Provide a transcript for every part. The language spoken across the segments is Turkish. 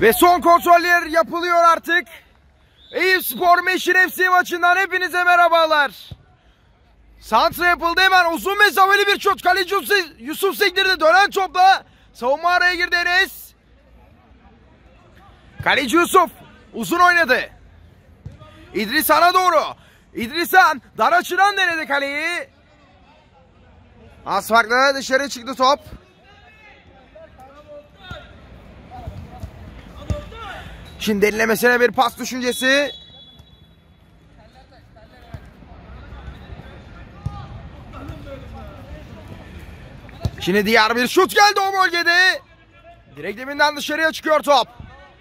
Ve son kontroller yapılıyor artık. Eyüpspor Meşin FC maçından hepinize merhabalar. Santra yapıldı, hemen uzun mesafeli bir şut. Kaleci Yusuf sektirdi, dönen topla savunma araya girdi Enes. Kaleci Yusuf uzun oynadı. İdris Han'a doğru. İdris Han dar açıdan denedi kaleyi. Az farkla dışarı çıktı top. Şimdi derinlemesine bir pas düşüncesi. Şimdi diğer bir şut geldi o bölgede. Direkt deminden dışarıya çıkıyor top.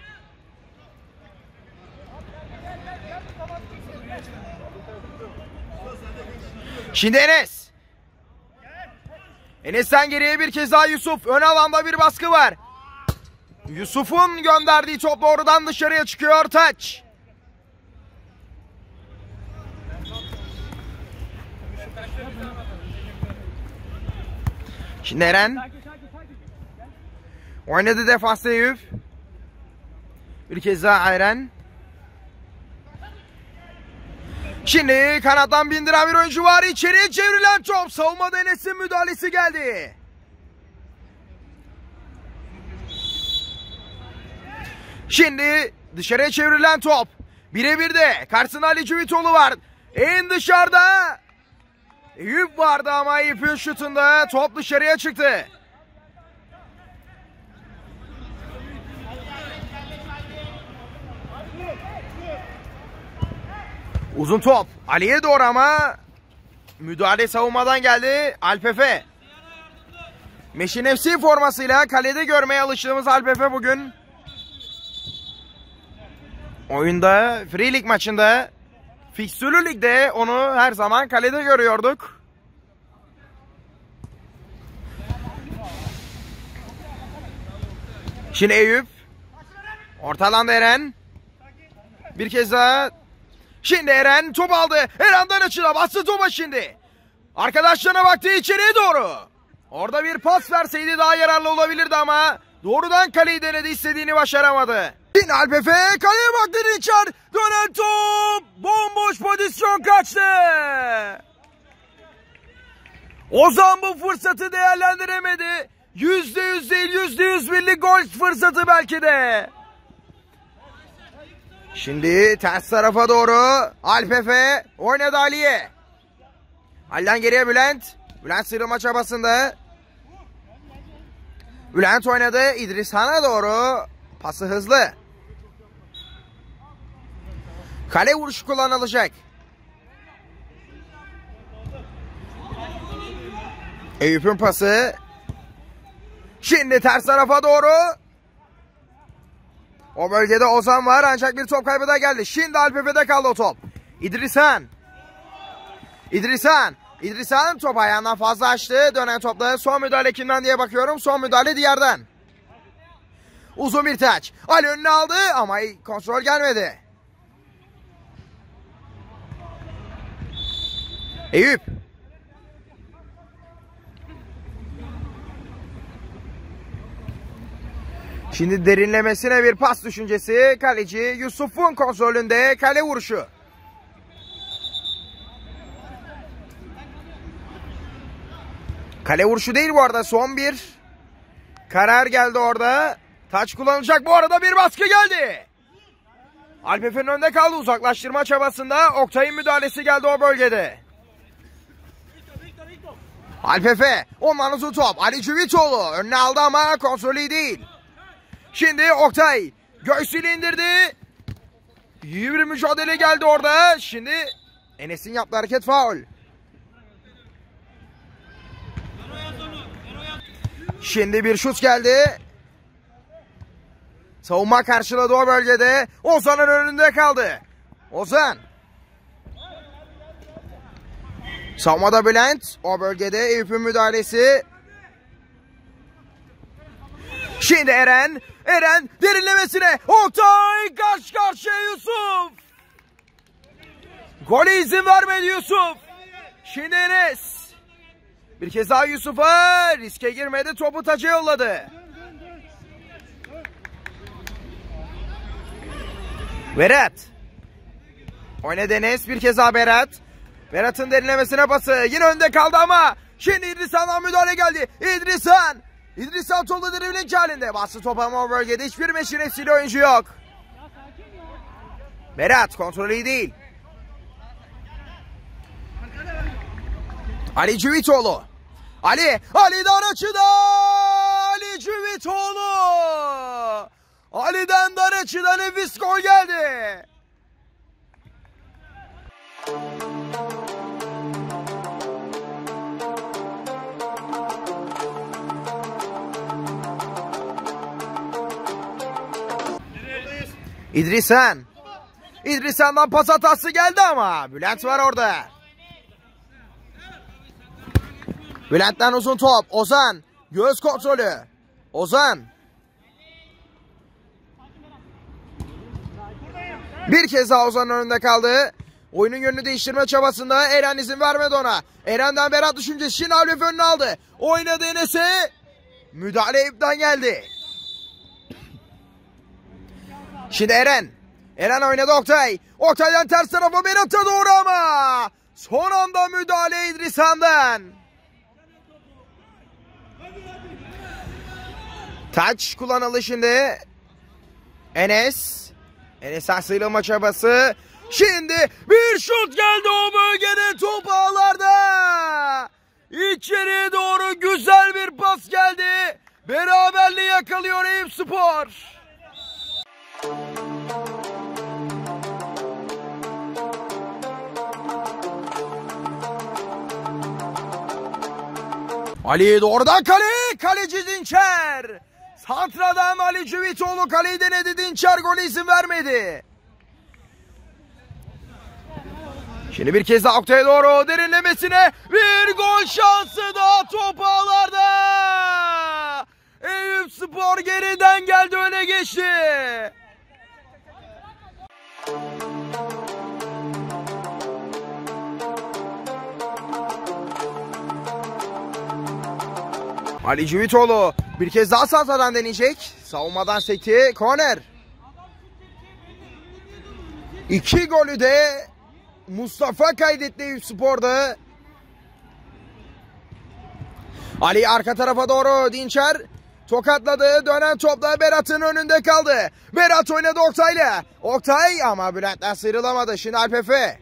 Şimdi Enes. Enes'ten geriye bir kez daha Yusuf. Ön alanda bir baskı var. Yusuf'un gönderdiği top doğrudan dışarıya çıkıyor. Taç. Şimdi Eren. Oynadı defansta Eyüp. Bir kez daha Eren. Şimdi kanattan bindiren bir oyuncu var. İçeriye çevrilen top. Savunmada Enes'in müdahalesi geldi. Şimdi dışarıya çevrilen top. Birebir de karşısında Ali Cüvitoğlu var. En dışarıda Eyüp vardı ama Eyüp'ün şutunda top dışarıya çıktı. Uzun top Ali'ye doğru ama müdahale savunmadan geldi. Alpefe. Meşin FC formasıyla kalede görmeye alıştığımız Alpefe bugün oyunda, Free Lig maçında, Fikstürlü Lig'de onu her zaman kalede görüyorduk. Şimdi Eyüp. Orta alanda Eren. Bir kez daha. Şimdi Eren top aldı. Eren'den açıla bastı topa şimdi. Arkadaşlarına baktı içeriye doğru. Orada bir pas verseydi daha yararlı olabilirdi ama doğrudan kaleyi denedi, istediğini başaramadı. Şimdi Alpefe kaleye baktı, Richard. Dönen top. Bomboş pozisyon kaçtı. Ozan bu fırsatı değerlendiremedi. %100 değil, %100 birlik gol fırsatı belki de. Şimdi ters tarafa doğru Alpefe oynadı Ali'ye. Ali'den geriye Bülent. Bülent sıyrılma çabasında. Bülent oynadı İdris Han'a doğru. Pası hızlı. Kale vuruşu kullanılacak. Eyüp'ün pası. Şimdi ters tarafa doğru. O bölgede Ozan var ancak bir top kaybı da geldi. Şimdi Alpefe'de kaldı o top. İdris Han. İdris Han top ayağından fazla açtı. Dönen topla son müdahale kimden diye bakıyorum. Son müdahale diğerden. Uzun bir taç. Ali önüne aldı ama kontrol gelmedi. Eyüp. Şimdi derinlemesine bir pas düşüncesi. Kaleci Yusuf'un kontrolünde kale vuruşu. Kale vuruşu değil bu arada, son bir karar geldi orada. Taç kullanılacak, bu arada bir baskı geldi. Alpefe'nin önünde kaldı, uzaklaştırma çabasında Oktay'ın müdahalesi geldi o bölgede. Alpefe ondan uzun top. Ali Cüvitoğlu önüne aldı ama kontrolü değil. Şimdi Oktay göğsüyle indirdi. İyi bir mücadele geldi orada. Şimdi Enes'in yaptığı hareket faul. Şimdi bir şut geldi. Savunma karşıladı o bölgede. Ozan'ın önünde kaldı. Ozan. Savunmada Bülent. O bölgede Eyüp'ün müdahalesi. Şimdi Eren. Eren derinlemesine. Oktay karşı karşıya Yusuf. Gole izin vermedi Yusuf. Şimdi Enes. Bir kez daha Yusuf'a riske girmedi. Topu taça yolladı. Berat. Oynadı Enes, bir kez daha Berat. Berat'ın derinlemesine pası. Yine önde kaldı ama. Şimdi İdrisan'dan müdahale geldi. İdrisan topla dribling halinde. Bastı topa ama o bölgede hiçbir meşinesiyle oyuncu yok. Berat kontrolü iyi değil. Ali Cüvitoğlu. Ali'den açıda. Ali Cüvitoğlu. Ali'den dar açıda nefis gol geldi. İdrisan'dan pas hatası geldi ama Bülent var orada. Bülent'ten uzun top. Ozan. Göz kontrolü. Ozan. Bir kez daha Ozan'ın önünde kaldı. Oyunun yönünü değiştirme çabasında Eren izin vermedi ona. Eren'den Berat düşüncesi. Şimdi Alef önüne aldı. Oynadı Enes'e. Müdahale ipten geldi. Şimdi Eren. Eren oynadı Oktay. Oktay'dan ters tarafa Berat'a doğru ama. Son anda müdahale İdrisan'dan. Taç kullanıldı şimdi. Enes'ten sıyrılma çabası. Şimdi bir şut geldi o bölgede, top ağlarda. İçeriye doğru güzel bir pas geldi. Beraberliği yakalıyor Eyüpspor. Ali doğrudan kaleci Dinçer. Santradan Ali Cüvitoğlu kaleyi denedi, Dinçer golü izin vermedi. Şimdi bir kez daha Oktay'a doğru derinlemesine bir gol şansı daha, top ağlarda. Eyüpspor geriden geldi, öne geçti. Ali Cüvitoğlu bir kez daha santradan deneyecek. Savunmadan sekti. Korner. 2 golü de Mustafa kaydetti Eyüpspor'da. Ali arka tarafa doğru, Dinçer tokatladı. Dönen topla Berat'ın önünde kaldı. Berat oynadı Oktay'la. Oktay ama Bülent'ten sıyrılamadı. Şimdi Alpefe.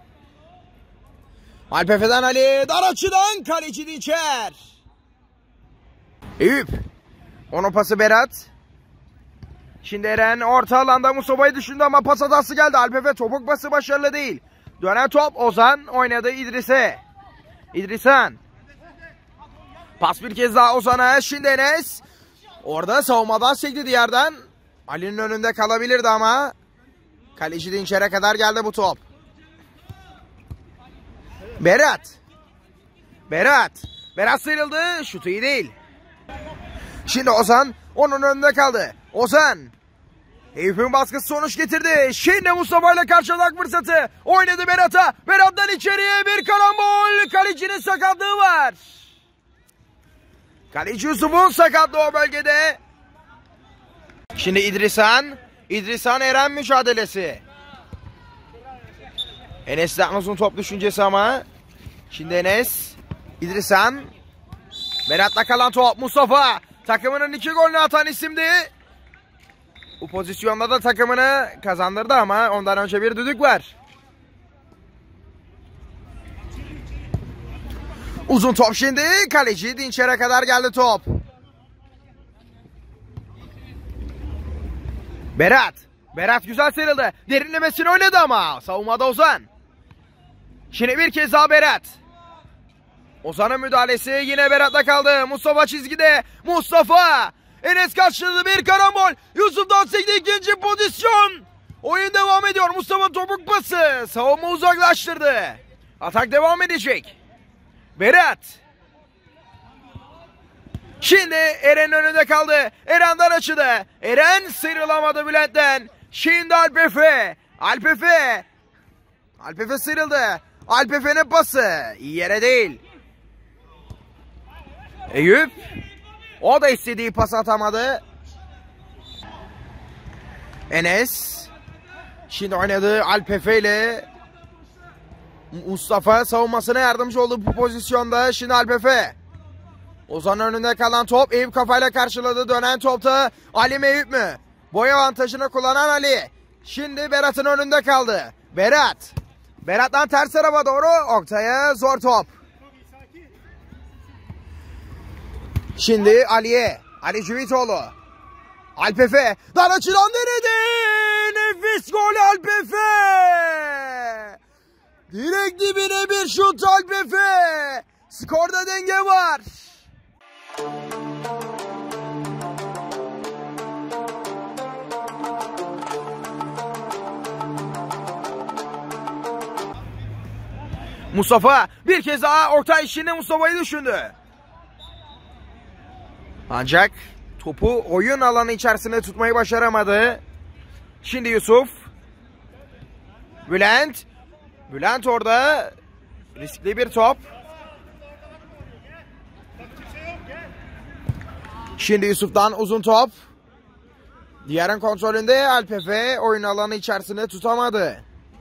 Alpefe'den Ali, dar açıdan kaleci Dinçer. Eyüp. Onun pası Berat. Şimdi Eren orta alanda Mustafa'yı düşündü ama pas hatası geldi. Alpefe topuk pası başarılı değil. Dönen top Ozan oynadı İdris'e. İdrisan. Pas bir kez daha Ozan'a. Şimdi Enes. Orada savunmadan sekti yerden. Ali'nin önünde kalabilirdi ama kaleci Dinçer'e kadar geldi bu top. Berat sıyrıldı. Şutu iyi değil. Şimdi Ozan onun önünde kaldı. Ozan. Eyüp'ün baskısı sonuç getirdi. Şimdi Mustafa ile karşılamak fırsatı. Oynadı Berat'a. Berat'tan içeriye bir karambol. Kalecinin sakatlığı var. Kaleci Yusuf'un sakatlığı o bölgede. Şimdi İdrisan Eren mücadelesi. Enes'ten uzun top düşüncesi ama. Şimdi Enes. İdrisan. Berat'la kalan top Mustafa. Takımının 2 golünü atan isimdi. Bu pozisyonda da takımını kazandırdı ama ondan önce bir düdük var. Uzun top şimdi. Kaleci Dinçer'e kadar geldi top. Berat güzel sıyrıldı. Derinlemesine oynadı ama savunmada Ozan. Şimdi bir kez daha Berat. Ozan'ın müdahalesi yine Berat'la kaldı. Mustafa çizgide. Mustafa. Enes karşıladı, bir karambol. Yusuf'tan sekti, ikinci pozisyon. Oyun devam ediyor. Mustafa topuk pası. Savunma uzaklaştırdı. Atak devam edecek. Berat. Şimdi Eren önünde kaldı. Eren'den açıdı. Eren sıyrılamadı Bülent'ten. Şimdi Alpefe. Alpefe sıyrıldı. Alpefe'nin pası. İyi yere değil. Eyüp. O da istediği pas atamadı. Enes. Şimdi oynadı Alpefe ile Mustafa savunmasına yardımcı oldu bu pozisyonda. Şimdi Alpefe. Ozan'ın önünde kalan top Eyüp kafayla karşıladı. Dönen topta Ali mi Eyüp mü? Boy avantajını kullanan Ali. Şimdi Berat'ın önünde kaldı. Berat. Berat'tan ters tarafa doğru Oktay'a zor top. Şimdi Ali'ye. Ali Cüvitoğlu. Alpefe. Dar açılan denedi. Nefis gol Alpefe. Direkt dibine bir şut Alpefe. Skorda denge var. Mustafa bir kez daha orta işinde Mustafa'yı düşündü. Ancak topu oyun alanı içerisinde tutmayı başaramadı. Şimdi Yusuf. Bülent. Bülent orada. Riskli bir top. Şimdi Yusuf'tan uzun top. Diğer'in kontrolünde Alpefe oyun alanı içerisinde tutamadı.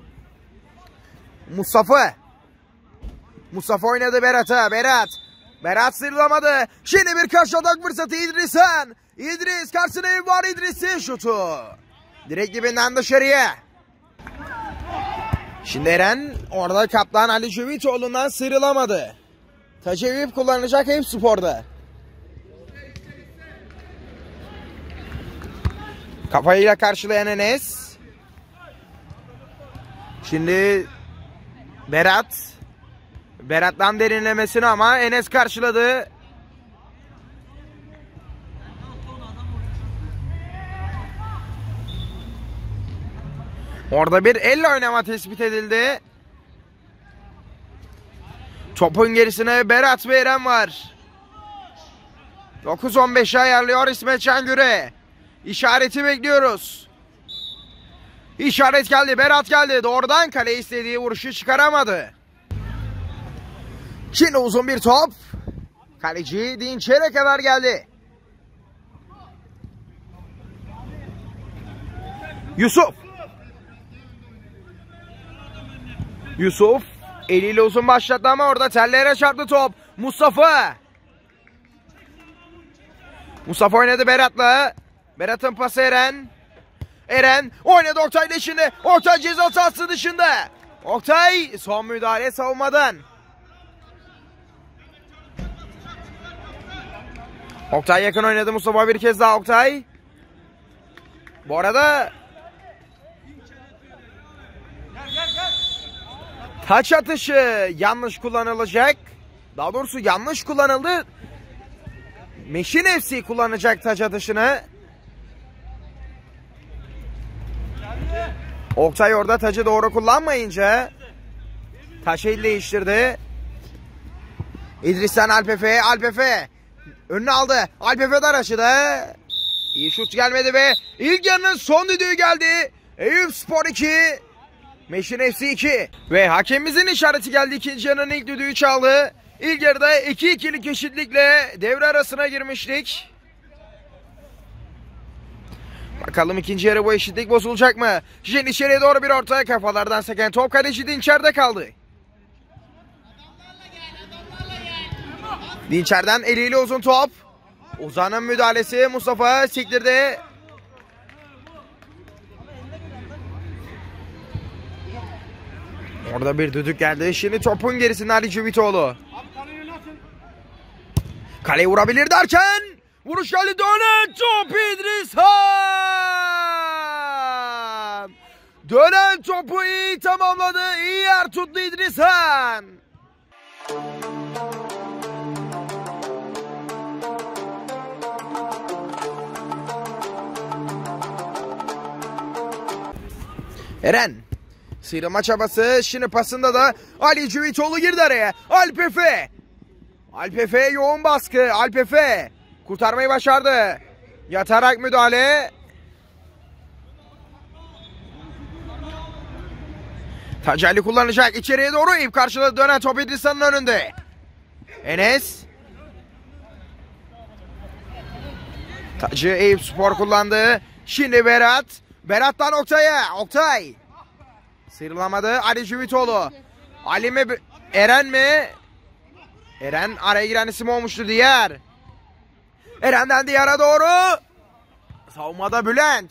Mustafa. Mustafa oynadı Berat'a. Berat sıyrılamadı. Şimdi bir karşı atak fırsatı İdris'ten. İdris karşısına ev var İdris'in şutu. Direkt dibinden dışarıya. Şimdi Eren orada kaptan Ali Cüvitoğlu'ndan sıyrılamadı. Taç Eyüp kullanacak Eyüp Spor'da. Kafayla karşılayan Enes. Şimdi Berat. Berat'tan derinlemesine ama Enes karşıladı. Orada bir elle oynama tespit edildi. Topun gerisine Berat ve Eren var. 9-15'e ayarlıyor İsmet Şengür'e. İşareti bekliyoruz. İşaret geldi. Berat geldi. Doğrudan kale istediği vuruşu çıkaramadı. Şimdi uzun bir top. Kaleci Dinçer'e kadar geldi. Yusuf eliyle uzun başlattı ama orada tellere çarptı top. Mustafa oynadı Berat'la. Berat'ın pası Eren oynadı Oktay'la şimdi. Oktay ceza sahası dışında. Oktay son müdahale savunmadan. Oktay yakın oynadı Mustafa bir kez daha Oktay. Bu arada taç atışı yanlış kullanılacak. Daha doğrusu yanlış kullanıldı. Meşin FC kullanacak taç atışını. Oktay orada tacı doğru kullanmayınca taşı el değiştirdi. İdris'ten Alpefe önüne aldı. Alpefe dar açıda. İyi şut gelmedi ve ilk yarının son düdüğü geldi. Eyüp Spor 2, Meşin FC 2 ve hakemimizin işareti geldi. İkinci yarının ilk düdüğü çaldı. İlk yarıda 2-2'lik eşitlikle devre arasına girmiştik. Bakalım ikinci yarı bu eşitlik bozulacak mı? Şimdi içeriye doğru bir orta, kafalardan seken top kaleci Dinçer'de kaldı. Dinçer'den eliyle uzun top. Ozan'ın müdahalesi, Mustafa sektirdi. Orada bir düdük geldi. Şimdi topun gerisinde Ali Cüvitoğlu. Kaleye vurabilir derken vuruş geldi, dönen top İdris Han. Dönen topu iyi tamamladı. İyi yer tuttu İdris Han. Eren. Sıyrılma çabası. Şimdi pasında da Ali Cüvitoğlu girdi araya. Alpefe yoğun baskı. Alpefe kurtarmayı başardı. Yatarak müdahale. Taci Ali kullanacak. İçeriye doğru ip karşıladı. Dönen top İdris'in önünde. Enes. Taci Eyüp Spor kullandı. Şimdi Berat. Berat'tan Oktay'a. Oktay. Sıyrılamadı. Ali Cüvitoğlu. Ali mi? Eren mi? Eren araya giren isim olmuştu Diğer. Eren'den Diğer'e doğru. Savunmada Bülent.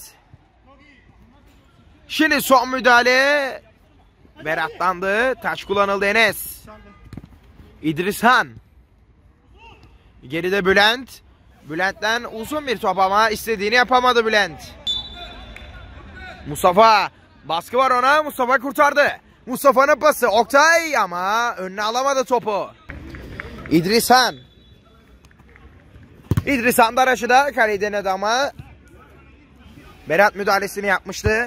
Şimdi son müdahale. Berat'tandı. Taç kullanıldı Enes. İdrishan. Geride Bülent. Bülent'ten uzun bir top ama istediğini yapamadı Bülent. Mustafa. Baskı var ona. Mustafa kurtardı. Mustafa'nın pası. Oktay ama önüne alamadı topu. İdrishan. İdrishan da Raşı'da kaleyi denedi ama Berat müdahalesini yapmıştı.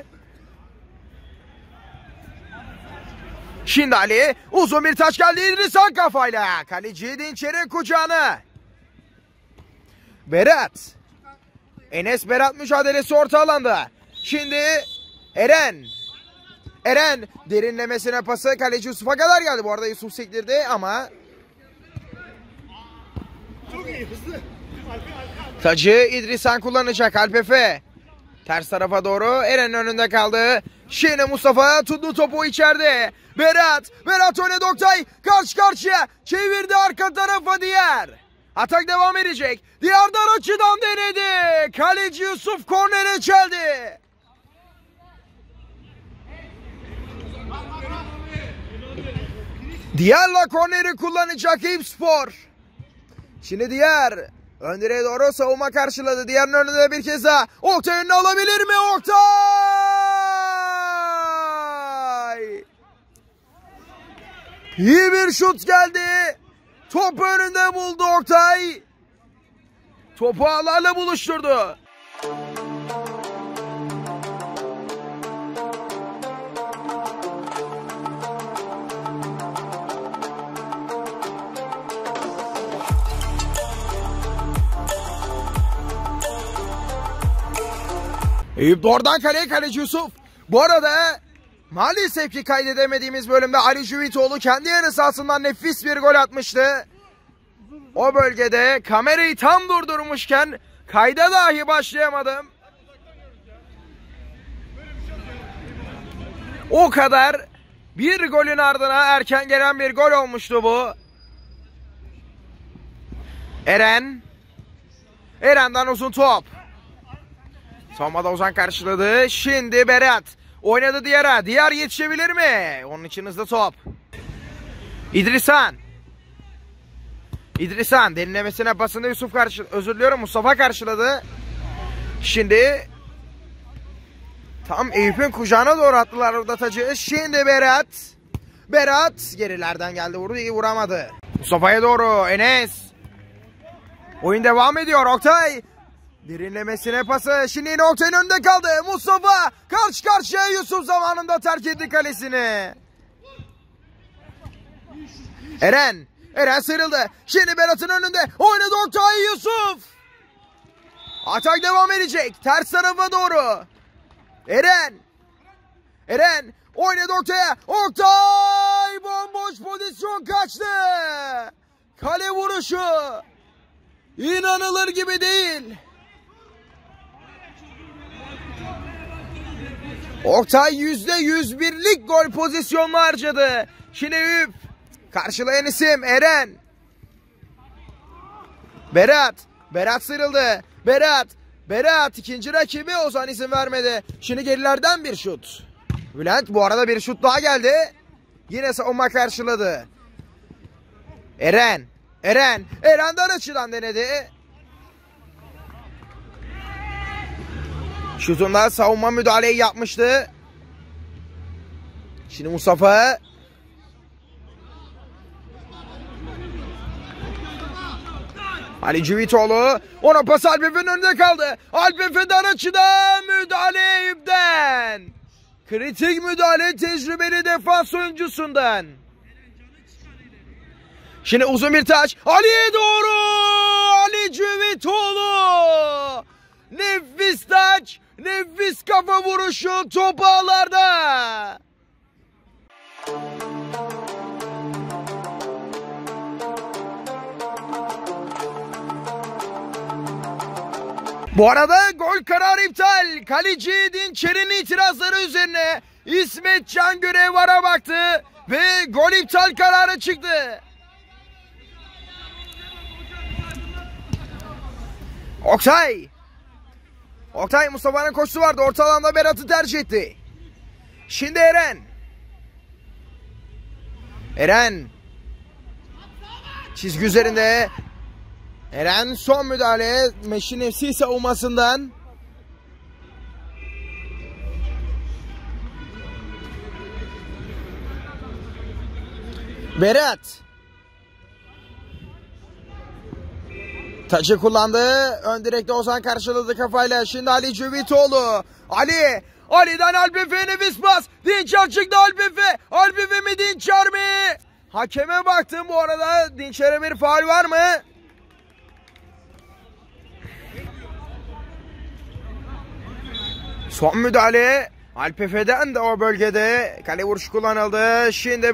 Şimdi Ali. Uzun bir taç geldi. İdrishan kafayla. Kaleci Dinçer'in kucağına. Berat. Enes Berat mücadelesi orta alanda. Şimdi Eren. Eren derinlemesine pası kaleci Yusuf'a kadar geldi. Bu arada Yusuf sektirdi ama tacı İdrishan kullanacak. Alpefe. Ters tarafa doğru. Eren'in önünde kaldı. Şimdi Mustafa tuttu topu içeride. Berat oynadı Oktay. Karşı karşıya. Çevirdi arka tarafa Diğer. Atak devam edecek. Diğerden açıdan denedi. Kaleci Yusuf kornere çeldi. Diğer'le korneri kullanacak Eyüpspor. Şimdi Diğer ön direğe doğru savunma karşıladı. Diğer'in önünde bir kez daha. Oktay önüne alabilir mi? Oktay! İyi bir şut geldi. Top önünde buldu Oktay. Topu ağlarla buluşturdu. Eyüp oradan kaleye, kaleci Yusuf. Bu arada maalesef ki kaydedemediğimiz bölümde Ali Cüvitoğlu kendi yarı sahasından nefis bir gol atmıştı. O bölgede kamerayı tam durdurmuşken kayda dahi başlayamadım. O kadar bir golün ardına erken gelen bir gol olmuştu bu. Eren'den uzun top. Savunmada Ozan karşıladı. Şimdi Berat. Oynadı Diğer'e. Diğer yetişebilir mi? Onun için hızlı top. İdrishan derinlemesine pasında Yusuf Mustafa karşıladı. Şimdi tam Eyüp'ün kucağına doğru attılar orada tacı. Şimdi Berat gerilerden geldi, vurdu, iyi vuramadı. Mustafa'ya doğru Enes. Oyun devam ediyor. Oktay derinlemesine pası. Şimdi yine Oktay'ın önünde kaldı. Mustafa karşı karşıya, Yusuf zamanında terk etti kalesini. Eren sıyrıldı. Şimdi Berat'ın önünde. Oynadı Oktay, Yusuf. Atak devam edecek. Ters tarafa doğru. Eren oynadı Oktay'a. Oktay bomboş pozisyon, kaçtı. Kale vuruşu. İnanılır gibi değil. Oktay %101'lik gol pozisyonunu harcadı. Şimdi Eyüp. Karşılayan isim Eren. Berat sıyrıldı. Berat ikinci rakibi Ozan izin vermedi. Şimdi gerilerden bir şut. Bülent, bu arada bir şut daha geldi. Yine savunma karşıladı. Eren'den açıdan denedi. Şutunda savunma müdahaleyi yapmıştı. Şimdi Mustafa. Ali Cüvitoğlu. Ona pas, Alpefe'nin önünde kaldı. Alpefe'den açıdan müdahale Eyüp'ten. Kritik müdahale tecrübeli defans oyuncusundan. Şimdi uzun bir taç. Ali'ye doğru. Ali Cüvitoğlu. Nefis taç. Nefis kafa vuruşu. Top ağlarda. Bu arada gol kararı iptal. Kaleci Dinçer'in itirazları üzerine İsmet Can Görev VAR'a baktı ve gol iptal kararı çıktı. Oktay Mustafa'nın koşusu vardı. Orta alanda Berat'ı tercih etti. Şimdi Eren çizgi üzerinde. Eren son müdahale Meşin FC savunmasından. Berat taçı kullandı. Ön direkte Ozan karşıladı kafayla. Şimdi Ali Cüvitoğlu. Ali'den Alpefe nefis pas. Dinçer çıktı Alpefe. Alpefe mi Dinçer mi? Hakeme baktım bu arada. Dinçer'e bir faul var mı? Son müdahale Alpefe'den de o bölgede. Kale vuruşu kullanıldı. Şimdi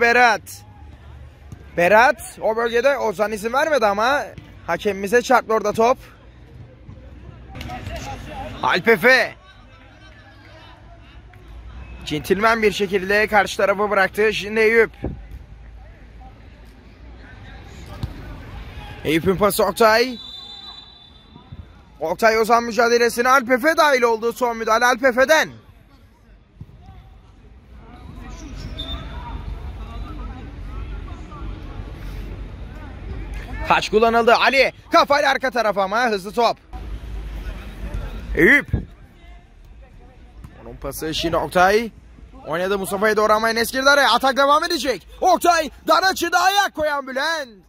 Berat o bölgede, Ozan izin vermedi ama hakemimize çarptı orada top. Alpefe centilmen bir şekilde karşı tarafa bıraktı. Şimdi Eyüp'ün pası Oktay Ozan mücadelesine Alpefe dahil oldu. Son müdahale Alpefe'den. Taç kullanıldı. Ali kafayla arka tarafa ama hızlı top. Eyüp. Onun pası şimdi Oktay. Oynadı Mustafa'ya doğru ama Enes girdi araya. Atak devam edecek. Oktay dar açıda ayak koyan Bülent.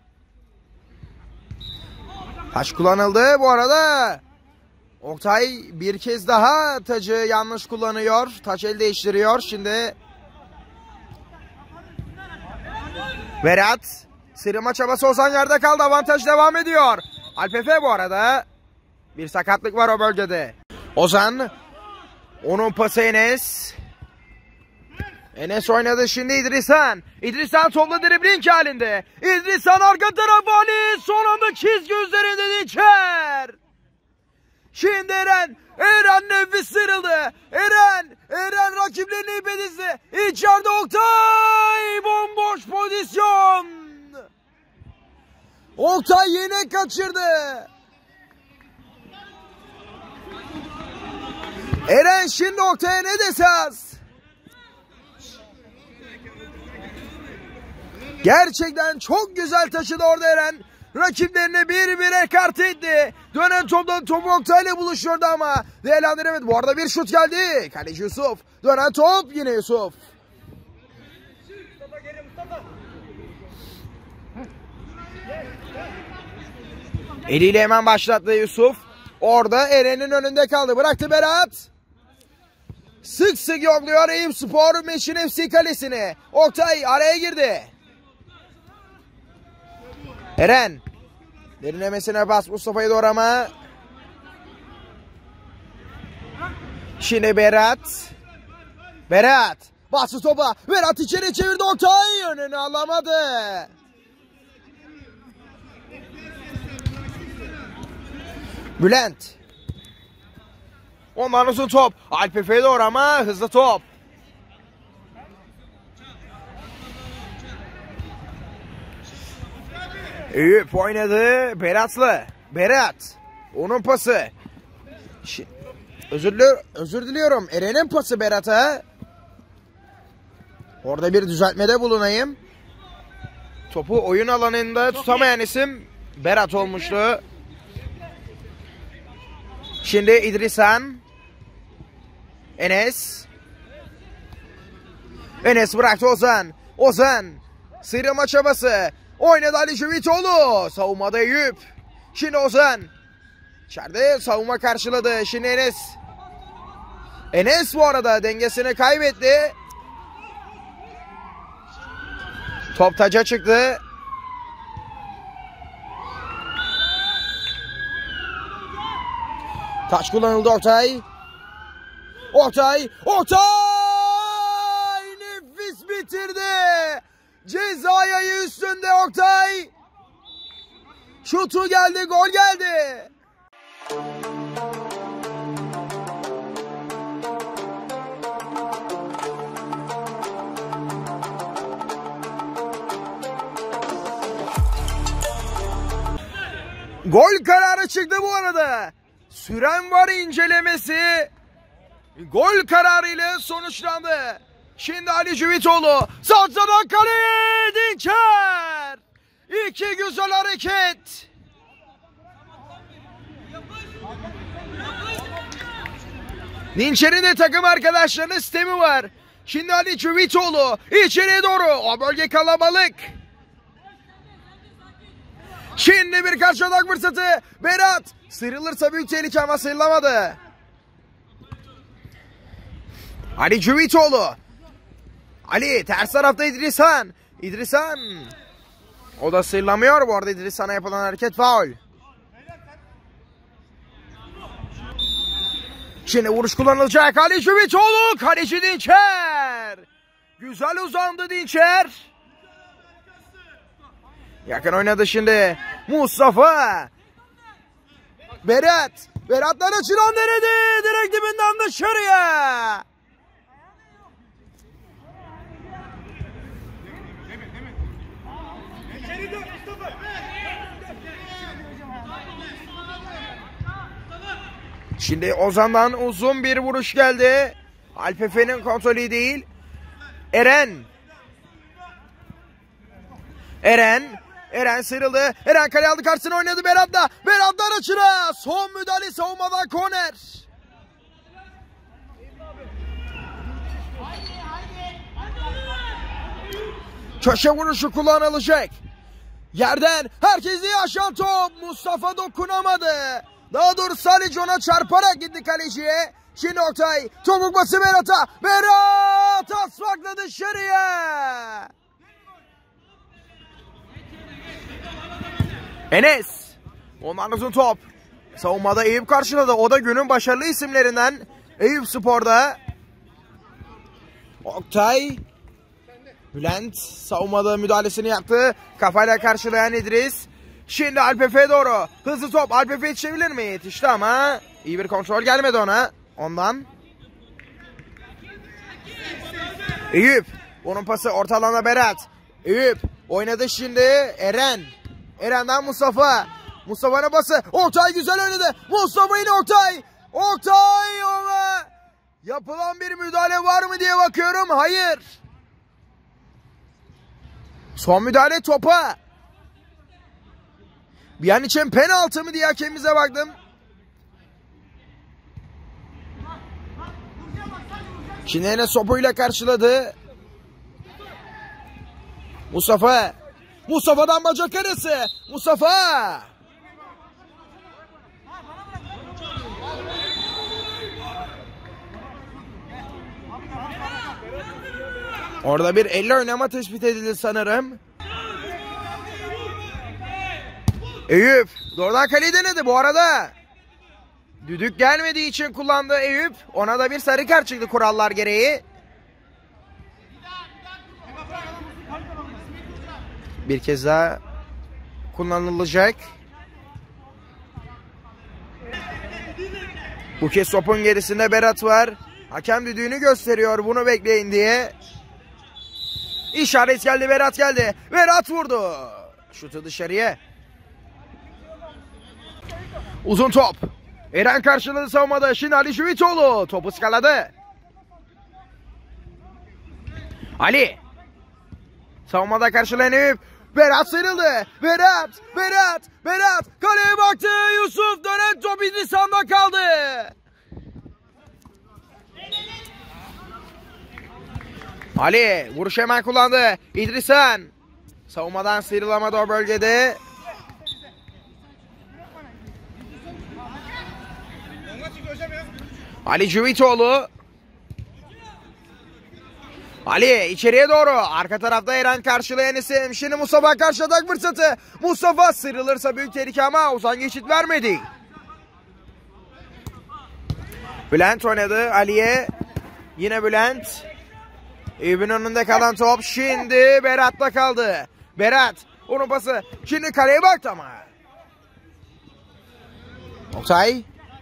Taç kullanıldı bu arada. Oktay bir kez daha tacı yanlış kullanıyor. Taç el değiştiriyor. Şimdi Berat. Sırma çabası Ozan yerde kaldı. Avantaj devam ediyor. Alpefe bu arada. Bir sakatlık var o bölgede. Ozan. Onun pası Enes. Enes oynadı şimdi İdrisan topla dribling halinde. İdrisan arka tarafı Ali. Son anda çizgi üzerinde Dinçer. Şimdi Eren nefis sıyrıldı. Eren rakiplerini ipedizdi. İçeride Oktay. Bomboş pozisyon. Oktay yine kaçırdı. Eren şimdi Oktay'a ne desaz? Gerçekten çok güzel taşıdı orada Eren. Rakiplerine bir ekart etti. Dönen topla topu Oktay'la buluşuyordu ama değerlendiremedi. Bu arada bir şut geldi. Kaleci Yusuf. Dönen top yine Yusuf. Eliyle hemen başlattı Yusuf. Orada Eren'in önünde kaldı. Bıraktı Berat. Sık yokluyor Eyüpspor Meşin FC kalesini. Oktay araya girdi. Eren. Derinlemesine bas Mustafa'ya doğru ama. Şimdi Berat. Bastı topa. Berat içeri çevirdi Oktay. Önünü alamadı. Bülent. Ondan uzun top. Alpefe'ye doğru ama hızlı top. Eyüp oynadı Berat'la. Berat. Onun pası. Özür diliyorum. Eren'in pası Berat'a. Orada bir düzeltmede bulunayım. Topu oyun alanında tutamayan isim Berat olmuştu. Şimdi İdrisan. Enes bıraktı Ozan. Sıyrılma çabası. Oynadı Ali Cüvitoğlu. Savunmada Eyüp. Şimdi Ozan. İçeride savunma karşıladı. Şimdi Enes bu arada dengesini kaybetti. Top taca çıktı. Taç kullanıldı Oktay. Nefis bitirdi. Ceza yayı üstünde Oktay. Şutu geldi, gol geldi. Gol kararı çıktı bu arada. Süren var incelemesi. Gol kararıyla sonuçlandı. Şimdi Ali Cüvitoğlu. Salçadan kaleye Dinçer. İki güzel hareket. Dinçer'in de takım arkadaşlarının sistemi var. Şimdi Ali Cüvitoğlu içeriye doğru. O bölge kalabalık. Şimdi bir karşı atak fırsatı. Berat sıyrılırsa büyük tehlike ama sıyrılamadı. Ali Cüvitoğlu. Ali ters tarafta İdrisan. İdrisan. O da sıyrılamıyor. Bu arada İdrisan'a yapılan hareket faul. Şimdi vuruş kullanılacak. Ali Cüvitoğlu. Kaleci Dinçer. Güzel uzandı Dinçer. Yakın oynadı şimdi. Mustafa. Berat. Berat'tan açılan denedi. Direkt dibinden dışarıya. Şimdi Ozan'dan uzun bir vuruş geldi. Alpefe'nin kontrolü değil. Eren sıyrıldı. Eren kale aldı, karşısına oynadı Berat'la. Berat'tan açıra. Son müdahale, savunmadan korner. Köşe vuruşu kullanılacak. Yerden herkesi yaşam top. Mustafa dokunamadı. Daha doğrusu sadece ona çarparak gitti kaleciye. Şimdi Oktay. Topuk bası Berat'a. Berat asfakla dışarıya. Enes. Ondan uzun top. Savunmada Eyüp karşıladı. O da günün başarılı isimlerinden. Eyüp Spor'da. Oktay. Bülent savunmada müdahalesini yaptı. Kafayla karşılayan İdris. Şimdi Alpefe'ye doğru. Hızlı top. Alpefe yetişebilir mi? Yetişti ama iyi bir kontrol gelmedi ona. Ondan. Eyüp. Onun pası orta alana Berat. Eyüp. Oynadı şimdi Eren. Eren'den Mustafa. Mustafa'nın pası. Oktay güzel oynadı. Mustafa yine Oktay. Oktay ona. Yapılan bir müdahale var mı diye bakıyorum. Hayır. Son müdahale topa. Bir an için penaltı mı diye hakemimize baktım. Şimdi yine sopuyla karşıladı. Mustafa. Mustafa'dan bacak arası. Mustafa. Orada bir elle oynama tespit edildi sanırım. Eyüp doğrudan kaleyi denedi bu arada. Düdük gelmediği için kullandı Eyüp. Ona da bir sarı kart çıktı kurallar gereği. Bir kez daha kullanılacak. Bu kez topun gerisinde Berat var. Hakem düdüğünü gösteriyor, bunu bekleyin diye. İşaret geldi, Berat geldi. Berat vurdu. Şutu dışarıya. Uzun top. Eren karşıladı savunmada. Şimdi Ali Cüvitoğlu. Topu ıskaladı. Ali. Savunmada karşılayan Eyüp. Berat sıyrıldı. Berat. Kaleye baktı. Yusuf dönen top İdrisan'da kaldı. Ali vuruş hemen kullandı. İdrisan. Savunmadan sıyrılamadı o bölgede. Ali Cüvitoğlu. Ali içeriye doğru. Arka tarafta Eren karşılayan isim. Şimdi Mustafa karşı atak fırsatı. Mustafa sıyrılırsa büyük tehlike ama Ozan geçit vermedi. Bülent oynadı Ali'ye. Yine Bülent. Eyüp'ün önünde kalan top şimdi Berat'ta kaldı. Berat onun pası. Şimdi kaleye baktı ama. Oktay.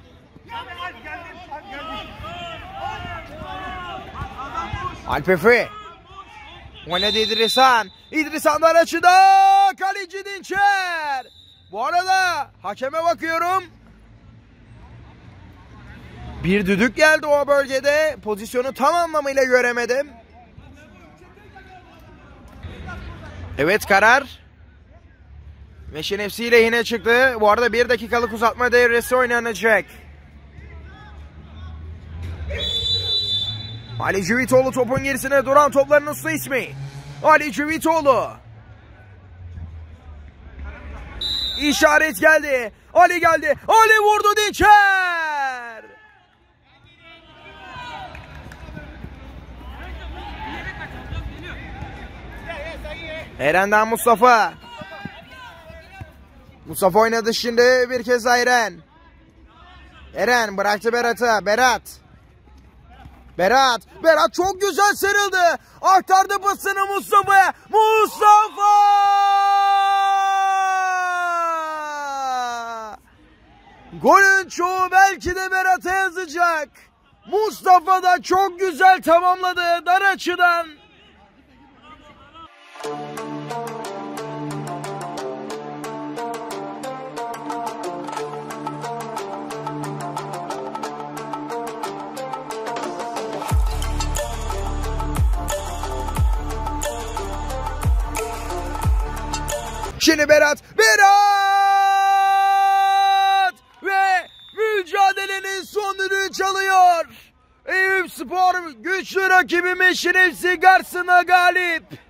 Alpefe. Oynadı İdrisan. İdrisan'dan açıda kaleci Dinçer. Bu arada hakeme bakıyorum. Bir düdük geldi o bölgede. Pozisyonu tam anlamıyla göremedim. Evet, karar Meşin FC lehine çıktı. Bu arada 1 dakikalık uzatma devresi oynanacak. Ali Civitoğlu topun gerisine, duran topların usta ismi Ali Civitoğlu. İşaret geldi. Ali geldi. Ali vurdu, Dinçer. Eren'den Mustafa. Mustafa oynadı şimdi bir kez daha Eren. Eren bıraktı Berat'a. Berat çok güzel sarıldı. Aktardı pasını Mustafa'ya. Mustafa! Golün çoğu belki de Berat'a yazacak. Mustafa da çok güzel tamamladı dar açıdan. Şimdi Berat ve mücadelenin son düdüğü çalıyor. Eyüpspor güçlü rakibi Meşin FC karşısına galip.